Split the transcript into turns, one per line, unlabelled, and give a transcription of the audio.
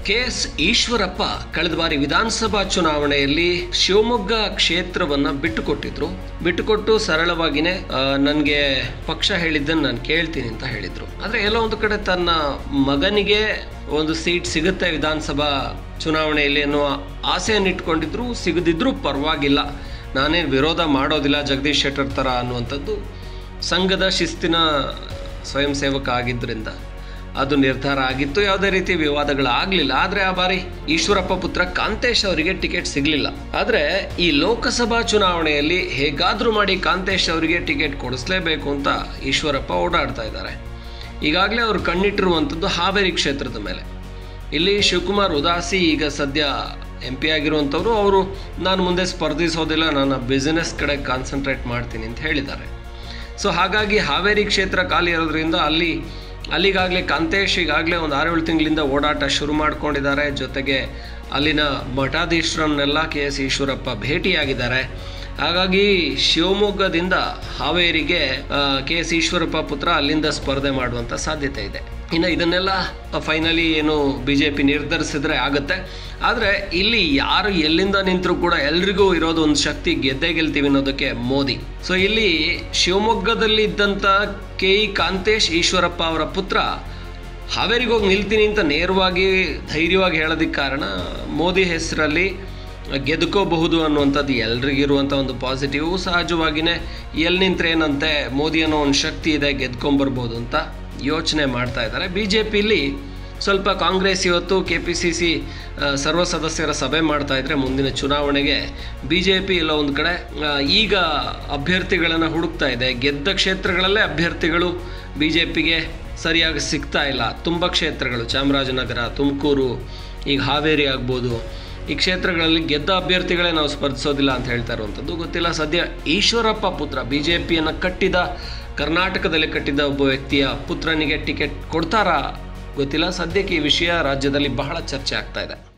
KS. Eshwarappa ಕಳೆದ ಬಾರಿ ವಿಧಾನಸಭಾ ಚುನಾವಣೆಯಲ್ಲಿ ಶಿವಮೊಗ್ಗ ಕ್ಷೇತ್ರವನ್ನ ಬಿಟ್ಟುಕೊಟ್ಟು ಸರಳವಾಗಿನೇ ನನಗೆ ಪಕ್ಷ ಹೇಳಿದ್ದನ್ನು ನಾನು ಕೇಳ್ತೀನಿ ಅಂತ ಹೇಳಿದ್ರು. ಆದರೆ ಎಲ್ಲೋ ಒಂದು ಕಡೆ ತನ್ನ ಮಗನಿಗೆ ಒಂದು ಸೀಟ್ ಸಿಗುತ್ತೆ ವಿಧಾನಸಭಾ ಚುನಾವಣೆಯಲ್ಲಿ ಅನ್ನೋ ಆಸೆಯನ್ನು ಇಟ್ಕೊಂಡಿದ್ರು. ಸಿಗದಿದ್ರೂ ಪರವಾಗಿಲ್ಲ, ನಾನೇನು ವಿರೋಧ ಮಾಡೋದಿಲ್ಲ ಜಗದೀಶ್ ಶೆಟ್ಟರ್ ಥರ ಅನ್ನುವಂಥದ್ದು ಸಂಘದ ಶಿಸ್ತಿನ ಸ್ವಯಂ ಸೇವಕ ಆಗಿದ್ದರಿಂದ ಅದು ನಿರ್ಧಾರ ಆಗಿತ್ತು. ಯಾವುದೇ ರೀತಿ ವಿವಾದಗಳಾಗಲಿಲ್ಲ. ಆದರೆ ಆ ಬಾರಿ ಈಶ್ವರಪ್ಪ ಪುತ್ರ ಕಾಂತೇಶ್ ಅವರಿಗೆ ಟಿಕೆಟ್ ಸಿಗಲಿಲ್ಲ. ಆದರೆ ಈ ಲೋಕಸಭಾ ಚುನಾವಣೆಯಲ್ಲಿ ಹೇಗಾದರೂ ಮಾಡಿ ಕಾಂತೇಶ್ ಅವರಿಗೆ ಟಿಕೆಟ್ ಕೊಡಿಸಲೇಬೇಕು ಅಂತ ಈಶ್ವರಪ್ಪ ಓಡಾಡ್ತಾ ಇದ್ದಾರೆ. ಈಗಾಗಲೇ ಅವರು ಕಣ್ಣಿಟ್ಟಿರುವಂಥದ್ದು ಹಾವೇರಿ ಕ್ಷೇತ್ರದ ಮೇಲೆ. ಇಲ್ಲಿ ಶಿವಕುಮಾರ್ ಉದಾಸಿ ಈಗ ಸದ್ಯ MP ಆಗಿರುವಂಥವ್ರು, ಅವರು ನಾನು ಮುಂದೆ ಸ್ಪರ್ಧಿಸೋದಿಲ್ಲ, ನಾನು ಬಿಸ್ನೆಸ್ ಕಡೆ ಕಾನ್ಸಂಟ್ರೇಟ್ ಮಾಡ್ತೀನಿ ಅಂತ ಹೇಳಿದ್ದಾರೆ. ಸೊ ಹಾಗಾಗಿ ಹಾವೇರಿ ಕ್ಷೇತ್ರ ಖಾಲಿ ಇರೋದ್ರಿಂದ ಅಲ್ಲಿಗಾಗಲೇ ಕಾಂತೇಶ್ ಈಗಾಗಲೇ ಒಂದು 6-7 ತಿಂಗಳಿಂದ ಓಡಾಟ ಶುರು ಮಾಡ್ಕೊಂಡಿದ್ದಾರೆ. ಜೊತೆಗೆ ಅಲ್ಲಿನ ಮಠಾಧೀಶರನ್ನೆಲ್ಲ ಕೆ.ಎಸ್. ಈಶ್ವರಪ್ಪ ಭೇಟಿಯಾಗಿದ್ದಾರೆ. ಹಾಗಾಗಿ ಶಿವಮೊಗ್ಗದಿಂದ ಹಾವೇರಿಗೆ ಕೆ.ಎಸ್. ಈಶ್ವರಪ್ಪ ಪುತ್ರ ಅಲ್ಲಿಂದ ಸ್ಪರ್ಧೆ ಮಾಡುವಂಥ ಸಾಧ್ಯತೆ ಇದೆ. ಇನ್ನು ಇದನ್ನೆಲ್ಲ ಫೈನಲಿ ಏನು BJP ನಿರ್ಧರಿಸಿದ್ರೆ ಆಗುತ್ತೆ. ಆದರೆ ಇಲ್ಲಿ ಯಾರು ಎಲ್ಲಿಂದ ನಿಂತರೂ ಕೂಡ ಎಲ್ರಿಗೂ ಇರೋದು ಒಂದು ಶಕ್ತಿ, ಗೆದ್ದೇ ಗೆಲ್ತೀವಿ ಅನ್ನೋದಕ್ಕೆ ಮೋದಿ. ಸೊ ಇಲ್ಲಿ ಶಿವಮೊಗ್ಗದಲ್ಲಿ ಇದ್ದಂಥ ಕೆ.ಇ. ಕಾಂತೇಶ್ ಈಶ್ವರಪ್ಪ ಅವರ ಪುತ್ರ ಹಾವೇರಿಗೆ ಹೋಗಿ ನಿಲ್ತೀನಿ ಅಂತ ನೇರವಾಗಿ ಧೈರ್ಯವಾಗಿ ಹೇಳೋದಕ್ಕೆ ಕಾರಣ ಮೋದಿ ಹೆಸರಲ್ಲಿ ಗೆದ್ಕೋಬಹುದು ಅನ್ನುವಂಥದ್ದು ಎಲ್ರಿಗಿರುವಂಥ ಒಂದು ಪಾಸಿಟಿವ್. ಸಹಜವಾಗಿಯೇ ಎಲ್ಲಿ ನಿಂತ್ರೆ ಏನಂತೆ, ಮೋದಿ ಅನ್ನೋ ಒಂದು ಶಕ್ತಿ ಇದೆ, ಗೆದ್ಕೊಂಬರ್ಬೋದು ಅಂತ ಯೋಚನೆ ಮಾಡ್ತಾ ಇದ್ದಾರೆ. BJPಲಿ ಸ್ವಲ್ಪ ಕಾಂಗ್ರೆಸ್ ಇವತ್ತು KPCC ಸರ್ವ ಸದಸ್ಯರ ಸಭೆ ಮಾಡ್ತಾ ಇದ್ರೆ ಮುಂದಿನ ಚುನಾವಣೆಗೆ BJP ಎಲ್ಲ ಒಂದು ಕಡೆ ಈಗ ಅಭ್ಯರ್ಥಿಗಳನ್ನು ಹುಡುಕ್ತಾ ಇದೆ. ಗೆದ್ದ ಕ್ಷೇತ್ರಗಳಲ್ಲೇ ಅಭ್ಯರ್ಥಿಗಳು BJPಗೆ ಸರಿಯಾಗಿ ಸಿಗ್ತಾ ಇಲ್ಲ. ತುಂಬ ಕ್ಷೇತ್ರಗಳು, ಚಾಮರಾಜನಗರ, ತುಮಕೂರು, ಈಗ ಹಾವೇರಿ ಆಗ್ಬೋದು, ಈ ಕ್ಷೇತ್ರಗಳಲ್ಲಿ ಗೆದ್ದ ಅಭ್ಯರ್ಥಿಗಳೇ ನಾವು ಸ್ಪರ್ಧಿಸೋದಿಲ್ಲ ಅಂತ ಹೇಳ್ತಾ ಇರುವಂಥದ್ದು ಗೊತ್ತಿಲ್ಲ. ಸದ್ಯ ಈಶ್ವರಪ್ಪ ಪುತ್ರ BJPಯನ್ನು ಕರ್ನಾಟಕದಲ್ಲಿ ಕಟ್ಟಿದ ಒಬ್ಬ ವ್ಯಕ್ತಿಯ ಪುತ್ರನಿಗೆ ಟಿಕೆಟ್ ಕೊಡ್ತಾರಾ ಗೊತ್ತಿಲ್ಲ. ಸದ್ಯಕ್ಕೆ ಈ ವಿಷಯ ರಾಜ್ಯದಲ್ಲಿ ಬಹಳ ಚರ್ಚೆ ಆಗ್ತಾ ಇದೆ.